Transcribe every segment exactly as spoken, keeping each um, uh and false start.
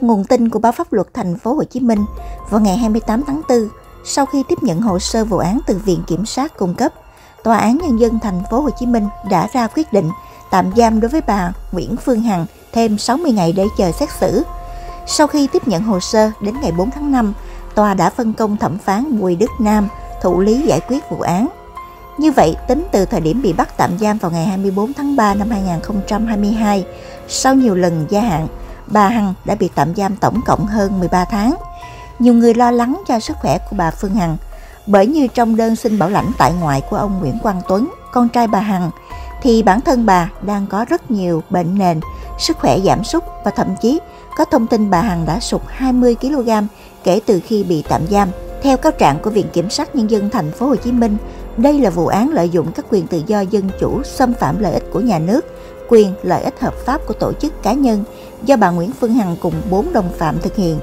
nguồn tin của báo Pháp luật Thành phố Hồ Chí Minh, vào ngày hai mươi tám tháng tư, sau khi tiếp nhận hồ sơ vụ án từ Viện Kiểm sát cung cấp, Tòa án Nhân dân Thành phố Hồ Chí Minh đã ra quyết định tạm giam đối với bà Nguyễn Phương Hằng thêm sáu mươi ngày để chờ xét xử. Sau khi tiếp nhận hồ sơ, đến ngày bốn tháng năm, tòa đã phân công thẩm phán Bùi Đức Nam thụ lý giải quyết vụ án. Như vậy, tính từ thời điểm bị bắt tạm giam vào ngày hai mươi tư tháng ba năm hai nghìn không trăm hai mươi hai, sau nhiều lần gia hạn, bà Hằng đã bị tạm giam tổng cộng hơn mười ba tháng. Nhiều người lo lắng cho sức khỏe của bà Phương Hằng, bởi như trong đơn xin bảo lãnh tại ngoại của ông Nguyễn Quang Tuấn, con trai bà Hằng, thì bản thân bà đang có rất nhiều bệnh nền, sức khỏe giảm sút và thậm chí có thông tin bà Hằng đã sụt hai mươi ki lô gam kể từ khi bị tạm giam. Theo cáo trạng của Viện Kiểm sát Nhân dân Thành phố Hồ Chí Minh, đây là vụ án lợi dụng các quyền tự do dân chủ, xâm phạm lợi ích của nhà nước, quyền lợi ích hợp pháp của tổ chức cá nhân do bà Nguyễn Phương Hằng cùng bốn đồng phạm thực hiện.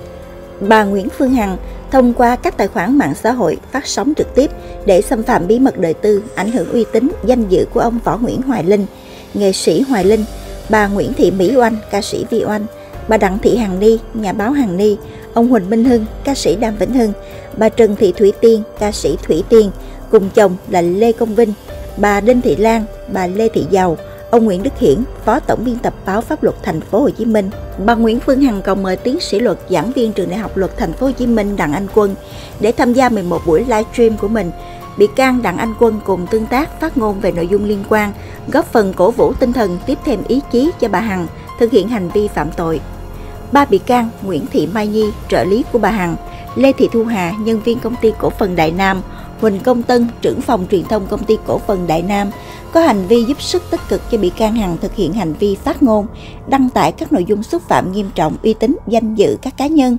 Bà Nguyễn Phương Hằng thông qua các tài khoản mạng xã hội phát sóng trực tiếp để xâm phạm bí mật đời tư, ảnh hưởng uy tín, danh dự của ông Võ Nguyễn Hoài Linh, nghệ sĩ Hoài Linh, bà Nguyễn Thị Mỹ Oanh, ca sĩ Vi Oanh, bà Đặng Thị Hằng Ni, nhà báo Hằng Ni, ông Huỳnh Minh Hưng, ca sĩ Đàm Vĩnh Hưng, bà Trần Thị Thủy Tiên, ca sĩ Thủy Tiên, cùng chồng là Lê Công Vinh, bà Đinh Thị Lan, bà Lê Thị Giàu, ông Nguyễn Đức Hiển, phó tổng biên tập báo Pháp luật Thành phố Hồ Chí Minh. Bà Nguyễn Phương Hằng còn mời tiến sĩ luật, giảng viên trường Đại học Luật Thành phố Hồ Chí Minh Đặng Anh Quân để tham gia mười một buổi livestream của mình. Bị can Đặng Anh Quân cùng tương tác, phát ngôn về nội dung liên quan, góp phần cổ vũ tinh thần, tiếp thêm ý chí cho bà Hằng thực hiện hành vi phạm tội. Ba bị can Nguyễn Thị Mai Nhi, trợ lý của bà Hằng, Lê Thị Thu Hà, nhân viên công ty cổ phần Đại Nam, Huỳnh Công Tân, trưởng phòng truyền thông công ty cổ phần Đại Nam, có hành vi giúp sức tích cực cho bị can Hằng thực hiện hành vi phát ngôn, đăng tải các nội dung xúc phạm nghiêm trọng uy tín, danh dự các cá nhân.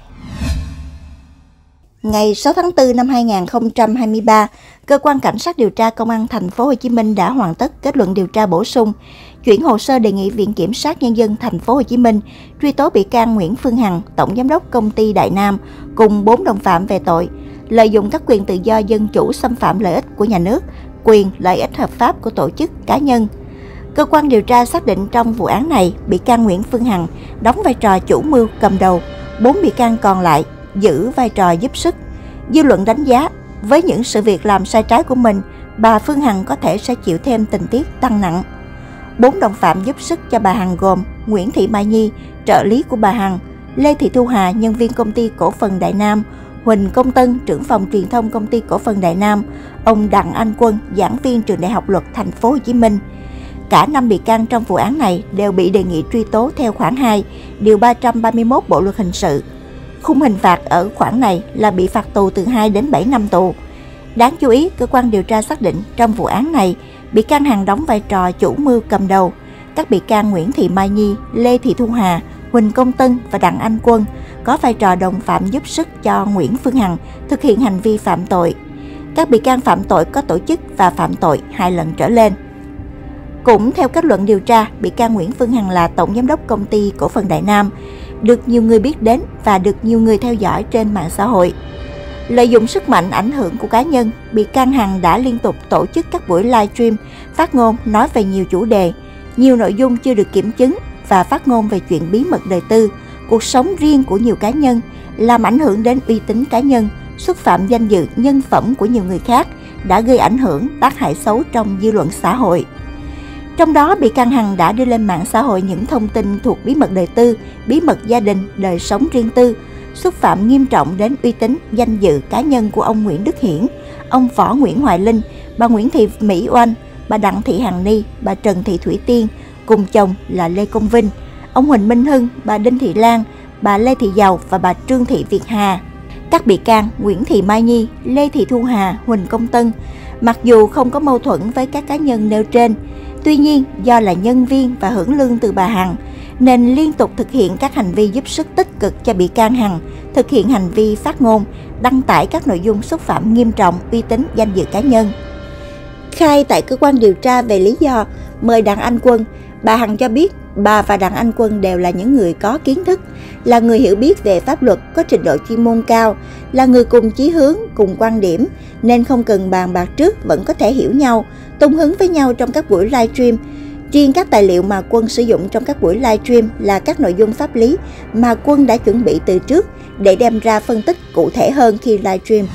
Ngày sáu tháng tư năm hai nghìn không trăm hai mươi ba, cơ quan cảnh sát điều tra công an Thành phố Hồ Chí Minh đã hoàn tất kết luận điều tra bổ sung, chuyển hồ sơ đề nghị Viện Kiểm sát Nhân dân Thành phố Hồ Chí Minh truy tố bị can Nguyễn Phương Hằng, tổng giám đốc công ty Đại Nam cùng bốn đồng phạm về tội lợi dụng các quyền tự do dân chủ, xâm phạm lợi ích của nhà nước, quyền lợi ích hợp pháp của tổ chức cá nhân. Cơ quan điều tra xác định trong vụ án này, bị can Nguyễn Phương Hằng đóng vai trò chủ mưu cầm đầu, bốn bị can còn lại giữ vai trò giúp sức. Dư luận đánh giá, với những sự việc làm sai trái của mình, bà Phương Hằng có thể sẽ chịu thêm tình tiết tăng nặng. Bốn đồng phạm giúp sức cho bà Hằng gồm Nguyễn Thị Mai Nhi, trợ lý của bà Hằng, Lê Thị Thu Hà, nhân viên công ty cổ phần Đại Nam, Huỳnh Công Tân, trưởng phòng truyền thông công ty cổ phần Đại Nam, ông Đặng Anh Quân, giảng viên trường Đại học Luật Thành phố Hồ Chí Minh. Cả năm bị can trong vụ án này đều bị đề nghị truy tố theo khoản hai, điều ba trăm ba mươi mốt Bộ luật hình sự. Khung hình phạt ở khoản này là bị phạt tù từ hai đến bảy năm tù. Đáng chú ý, cơ quan điều tra xác định trong vụ án này, bị can Hằng đóng vai trò chủ mưu cầm đầu. Các bị can Nguyễn Thị Mai Nhi, Lê Thị Thu Hà, Huỳnh Công Tân và Đặng Anh Quân có vai trò đồng phạm giúp sức cho Nguyễn Phương Hằng thực hiện hành vi phạm tội. Các bị can phạm tội có tổ chức và phạm tội hai lần trở lên. Cũng theo kết luận điều tra, bị can Nguyễn Phương Hằng là tổng giám đốc công ty cổ phần Đại Nam, được nhiều người biết đến và được nhiều người theo dõi trên mạng xã hội. Lợi dụng sức mạnh ảnh hưởng của cá nhân, bị can Hằng đã liên tục tổ chức các buổi livestream, phát ngôn nói về nhiều chủ đề, nhiều nội dung chưa được kiểm chứng và phát ngôn về chuyện bí mật đời tư, cuộc sống riêng của nhiều cá nhân, làm ảnh hưởng đến uy tín cá nhân, xúc phạm danh dự, nhân phẩm của nhiều người khác, đã gây ảnh hưởng, tác hại xấu trong dư luận xã hội. Trong đó, bị can Hằng đã đưa lên mạng xã hội những thông tin thuộc bí mật đời tư, bí mật gia đình, đời sống riêng tư, xúc phạm nghiêm trọng đến uy tín, danh dự cá nhân của ông Nguyễn Đức Hiển, ông Võ Nguyễn Hoài Linh, bà Nguyễn Thị Mỹ Oanh, bà Đặng Thị Hằng Ni, bà Trần Thị Thủy Tiên, cùng chồng là Lê Công Vinh, ông Huỳnh Minh Hưng, bà Đinh Thị Lan, bà Lê Thị Giàu và bà Trương Thị Việt Hà. Các bị can Nguyễn Thị Mai Nhi, Lê Thị Thu Hà, Huỳnh Công Tân, mặc dù không có mâu thuẫn với các cá nhân nêu trên, tuy nhiên do là nhân viên và hưởng lương từ bà Hằng, nên liên tục thực hiện các hành vi giúp sức tích cực cho bị can Hằng thực hiện hành vi phát ngôn, đăng tải các nội dung xúc phạm nghiêm trọng uy tín, danh dự cá nhân. Khai tại cơ quan điều tra về lý do mời Đặng Anh Quân, bà Hằng cho biết bà và Đặng Anh Quân đều là những người có kiến thức, là người hiểu biết về pháp luật, có trình độ chuyên môn cao, là người cùng chí hướng, cùng quan điểm, nên không cần bàn bạc trước vẫn có thể hiểu nhau, tung hứng với nhau trong các buổi livestream. Riêng các tài liệu mà Quân sử dụng trong các buổi livestream là các nội dung pháp lý mà Quân đã chuẩn bị từ trước để đem ra phân tích cụ thể hơn khi livestream.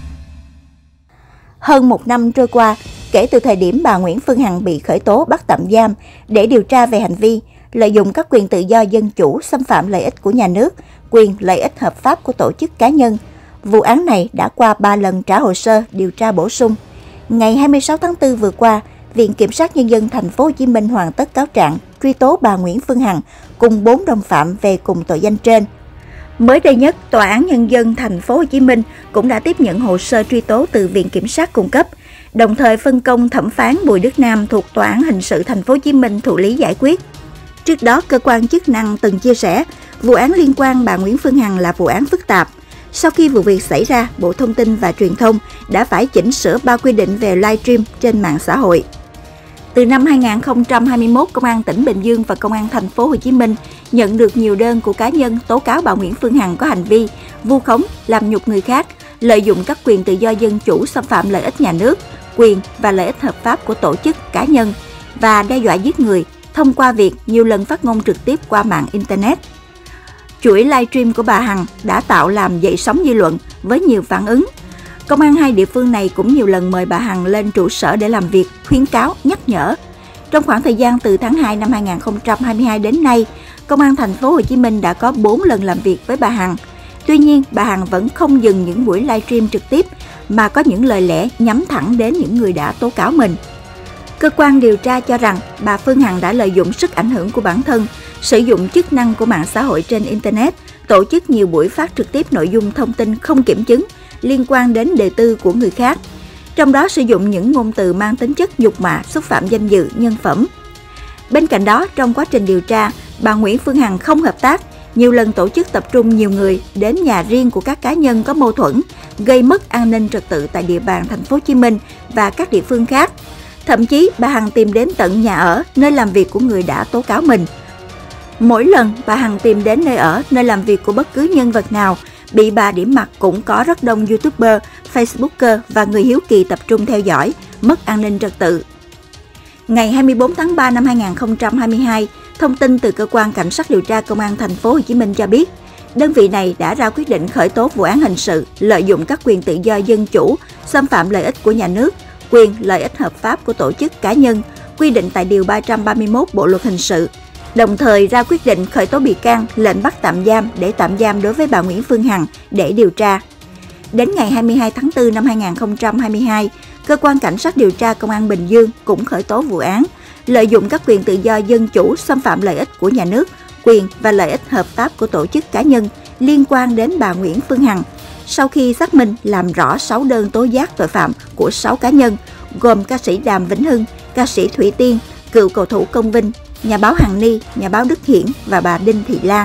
Hơn một năm trôi qua, kể từ thời điểm bà Nguyễn Phương Hằng bị khởi tố bắt tạm giam để điều tra về hành vi lợi dụng các quyền tự do dân chủ, xâm phạm lợi ích của nhà nước, quyền lợi ích hợp pháp của tổ chức cá nhân, vụ án này đã qua ba lần trả hồ sơ điều tra bổ sung. Ngày hai mươi sáu tháng tư vừa qua, Viện Kiểm sát Nhân dân Thành phố Hồ Chí Minh hoàn tất cáo trạng truy tố bà Nguyễn Phương Hằng cùng bốn đồng phạm về cùng tội danh trên. Mới đây nhất, Tòa án Nhân dân Thành phố Hồ Chí Minh cũng đã tiếp nhận hồ sơ truy tố từ Viện Kiểm sát cung cấp, đồng thời phân công thẩm phán Bùi Đức Nam thuộc Tòa án Hình sự Thành phố Hồ Chí Minh thụ lý giải quyết. Trước đó, cơ quan chức năng từng chia sẻ, vụ án liên quan bà Nguyễn Phương Hằng là vụ án phức tạp. Sau khi vụ việc xảy ra, Bộ Thông tin và Truyền thông đã phải chỉnh sửa ba quy định về livestream trên mạng xã hội. Từ năm hai nghìn không trăm hai mươi mốt, Công an tỉnh Bình Dương và Công an Thành phố Hồ Chí Minh nhận được nhiều đơn của cá nhân tố cáo bà Nguyễn Phương Hằng có hành vi vu khống, làm nhục người khác, lợi dụng các quyền tự do dân chủ, xâm phạm lợi ích nhà nước, quyền và lợi ích hợp pháp của tổ chức cá nhân và đe dọa giết người thông qua việc nhiều lần phát ngôn trực tiếp qua mạng Internet. Chuỗi livestream của bà Hằng đã tạo làm dậy sóng dư luận với nhiều phản ứng. Công an hai địa phương này cũng nhiều lần mời bà Hằng lên trụ sở để làm việc, khuyến cáo, nhắc nhở. Trong khoảng thời gian từ tháng hai năm hai nghìn không trăm hai mươi hai đến nay, Công an Thành phố Hồ Chí Minh đã có bốn lần làm việc với bà Hằng. Tuy nhiên, bà Hằng vẫn không dừng những buổi livestream trực tiếp mà có những lời lẽ nhắm thẳng đến những người đã tố cáo mình. Cơ quan điều tra cho rằng bà Phương Hằng đã lợi dụng sức ảnh hưởng của bản thân, sử dụng chức năng của mạng xã hội trên Internet, tổ chức nhiều buổi phát trực tiếp nội dung thông tin không kiểm chứng liên quan đến đời tư của người khác, trong đó sử dụng những ngôn từ mang tính chất nhục mạ, xúc phạm danh dự, nhân phẩm. Bên cạnh đó, trong quá trình điều tra, bà Nguyễn Phương Hằng không hợp tác, nhiều lần tổ chức tập trung nhiều người đến nhà riêng của các cá nhân có mâu thuẫn, gây mất an ninh trật tự tại địa bàn Thành phố Hồ Chí Minh và các địa phương khác. Thậm chí, bà Hằng tìm đến tận nhà ở, nơi làm việc của người đã tố cáo mình. Mỗi lần bà Hằng tìm đến nơi ở, nơi làm việc của bất cứ nhân vật nào, bị bà điểm mặt cũng có rất đông YouTuber, Facebooker và người hiếu kỳ tập trung theo dõi, mất an ninh trật tự. Ngày hai mươi tư tháng ba năm hai nghìn không trăm hai mươi hai, thông tin từ Cơ quan Cảnh sát điều tra Công an Thành phố Hồ Chí Minh cho biết, đơn vị này đã ra quyết định khởi tố vụ án hình sự lợi dụng các quyền tự do dân chủ, xâm phạm lợi ích của nhà nước, quyền lợi ích hợp pháp của tổ chức cá nhân, quy định tại Điều ba trăm ba mươi mốt Bộ Luật Hình sự. Đồng thời ra quyết định khởi tố bị can, lệnh bắt tạm giam để tạm giam đối với bà Nguyễn Phương Hằng để điều tra. Đến ngày hai mươi hai tháng tư năm hai nghìn không trăm hai mươi hai, Cơ quan Cảnh sát điều tra Công an Bình Dương cũng khởi tố vụ án lợi dụng các quyền tự do dân chủ, xâm phạm lợi ích của nhà nước, quyền và lợi ích hợp pháp của tổ chức cá nhân liên quan đến bà Nguyễn Phương Hằng. Sau khi xác minh làm rõ sáu đơn tố giác tội phạm của sáu cá nhân, gồm ca sĩ Đàm Vĩnh Hưng, ca sĩ Thủy Tiên, cựu cầu thủ Công Vinh, nhà báo Hằng Ni, nhà báo Đức Hiển và bà Đinh Thị Lan.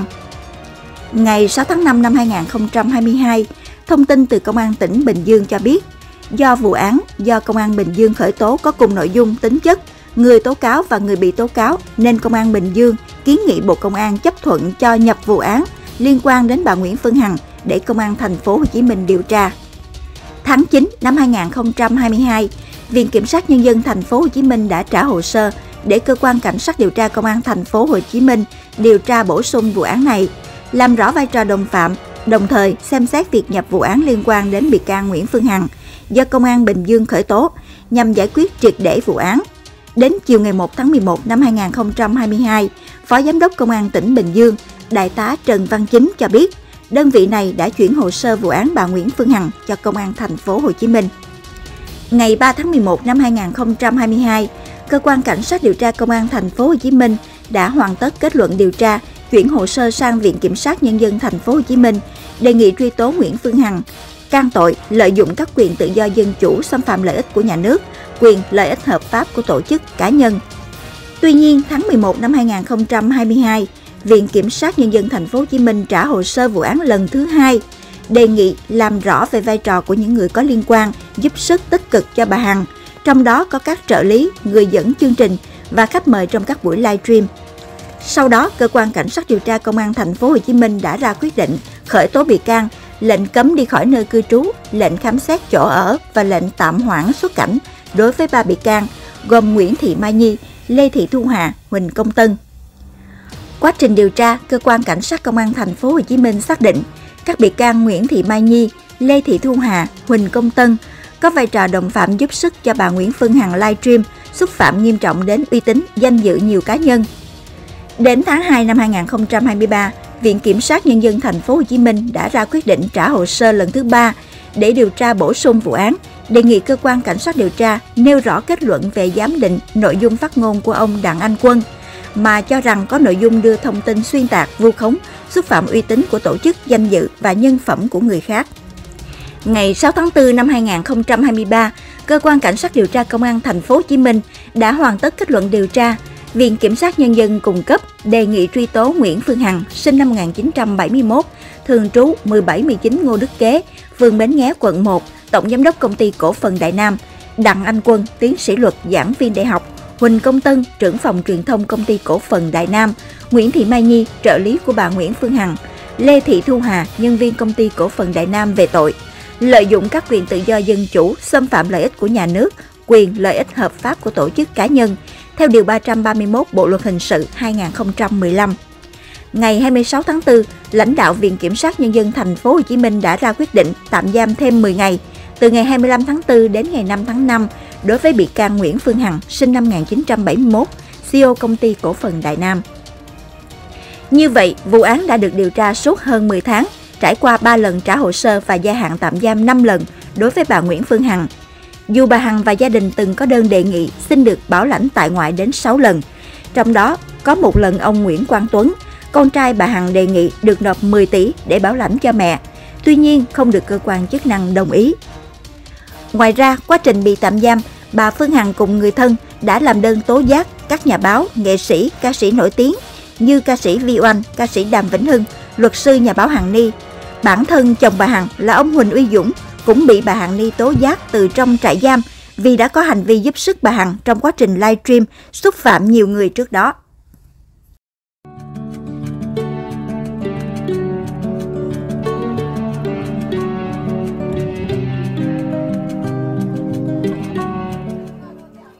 Ngày sáu tháng năm năm hai nghìn không trăm hai mươi hai, thông tin từ Công an tỉnh Bình Dương cho biết, do vụ án do Công an Bình Dương khởi tố có cùng nội dung tính chất, người tố cáo và người bị tố cáo, nên Công an Bình Dương kiến nghị Bộ Công an chấp thuận cho nhập vụ án liên quan đến bà Nguyễn Phương Hằng để Công an Thành phố Hồ Chí Minh điều tra. Tháng chín năm hai nghìn không trăm hai mươi hai, Viện Kiểm sát Nhân dân Thành phố Hồ Chí Minh đã trả hồ sơ để Cơ quan Cảnh sát điều tra Công an Thành phố Hồ Chí Minh điều tra bổ sung vụ án này, làm rõ vai trò đồng phạm, đồng thời xem xét việc nhập vụ án liên quan đến bị can Nguyễn Phương Hằng do Công an Bình Dương khởi tố nhằm giải quyết triệt để vụ án. Đến chiều ngày một tháng mười một năm hai nghìn không trăm hai mươi hai, Phó Giám đốc Công an tỉnh Bình Dương, Đại tá Trần Văn Chính cho biết, đơn vị này đã chuyển hồ sơ vụ án bà Nguyễn Phương Hằng cho Công an Thành phố Hồ Chí Minh. Ngày ba tháng mười một năm hai nghìn không trăm hai mươi hai, Cơ quan Cảnh sát điều tra Công an Thành phố Hồ Chí Minh đã hoàn tất kết luận điều tra, chuyển hồ sơ sang Viện Kiểm sát Nhân dân Thành phố Hồ Chí Minh đề nghị truy tố Nguyễn Phương Hằng can tội lợi dụng các quyền tự do dân chủ, xâm phạm lợi ích của nhà nước, quyền lợi ích hợp pháp của tổ chức cá nhân. Tuy nhiên, tháng mười một năm hai nghìn không trăm hai mươi hai, Viện Kiểm sát Nhân dân Thành phố Hồ Chí Minh trả hồ sơ vụ án lần thứ hai, đề nghị làm rõ về vai trò của những người có liên quan giúp sức tích cực cho bà Hằng, trong đó có các trợ lý, người dẫn chương trình và khách mời trong các buổi livestream. Sau đó, Cơ quan Cảnh sát điều tra Công an Thành phố Hồ Chí Minh đã ra quyết định khởi tố bị can, lệnh cấm đi khỏi nơi cư trú, lệnh khám xét chỗ ở và lệnh tạm hoãn xuất cảnh đối với ba bị can gồm Nguyễn Thị Mai Nhi, Lê Thị Thu Hà, Huỳnh Công Tân. Quá trình điều tra, cơ quan cảnh sát công an thành phố Hồ Chí Minh xác định các bị can Nguyễn Thị Mai Nhi, Lê Thị Thu Hà, Huỳnh Công Tân có vai trò đồng phạm giúp sức cho bà Nguyễn Phương Hằng livestream xúc phạm nghiêm trọng đến uy tín, danh dự nhiều cá nhân. Đến tháng hai năm hai nghìn không trăm hai mươi ba, Viện Kiểm sát Nhân dân thành phố Hồ Chí Minh đã ra quyết định trả hồ sơ lần thứ ba để điều tra bổ sung vụ án, đề nghị cơ quan cảnh sát điều tra nêu rõ kết luận về giám định nội dung phát ngôn của ông Đặng Anh Quân, mà cho rằng có nội dung đưa thông tin xuyên tạc, vu khống, xúc phạm uy tín của tổ chức, danh dự và nhân phẩm của người khác. Ngày sáu tháng tư năm hai nghìn không trăm hai mươi ba, cơ quan cảnh sát điều tra công an thành phố Hồ Chí Minh đã hoàn tất kết luận điều tra. Viện Kiểm sát Nhân dân cung cấp đề nghị truy tố Nguyễn Phương Hằng, sinh năm một nghìn chín trăm bảy mươi mốt, thường trú mười bảy mười chín Ngô Đức Kế, phường Bến Nghé, quận một, tổng giám đốc công ty cổ phần Đại Nam; Đặng Anh Quân, tiến sĩ luật, giảng viên đại học; Huỳnh Công Tân, trưởng phòng truyền thông công ty cổ phần Đại Nam; Nguyễn Thị Mai Nhi, trợ lý của bà Nguyễn Phương Hằng; Lê Thị Thu Hà, nhân viên công ty cổ phần Đại Nam về tội lợi dụng các quyền tự do dân chủ, xâm phạm lợi ích của nhà nước, quyền lợi ích hợp pháp của tổ chức cá nhân, theo Điều ba trăm ba mươi mốt Bộ Luật Hình sự hai nghìn không trăm mười lăm. Ngày hai mươi sáu tháng tư, lãnh đạo Viện Kiểm sát Nhân dân thành phố Hồ Chí Minh đã ra quyết định tạm giam thêm mười ngày, từ ngày hai mươi lăm tháng tư đến ngày năm tháng năm, đối với bị can Nguyễn Phương Hằng, sinh năm một nghìn chín trăm bảy mươi mốt, xê e ô công ty cổ phần Đại Nam. Như vậy, vụ án đã được điều tra suốt hơn mười tháng, trải qua ba lần trả hồ sơ và gia hạn tạm giam năm lần đối với bà Nguyễn Phương Hằng. Dù bà Hằng và gia đình từng có đơn đề nghị xin được bảo lãnh tại ngoại đến sáu lần, trong đó có một lần ông Nguyễn Quang Tuấn, con trai bà Hằng, đề nghị được nộp mười tỷ để bảo lãnh cho mẹ, tuy nhiên không được cơ quan chức năng đồng ý. Ngoài ra, quá trình bị tạm giam, bà Phương Hằng cùng người thân đã làm đơn tố giác các nhà báo, nghệ sĩ, ca sĩ nổi tiếng như ca sĩ Vi Oanh, ca sĩ Đàm Vĩnh Hưng, luật sư nhà báo Hằng Ni. Bản thân chồng bà Hằng là ông Huỳnh Uy Dũng cũng bị bà Hằng Ni tố giác từ trong trại giam vì đã có hành vi giúp sức bà Hằng trong quá trình livestream xúc phạm nhiều người trước đó.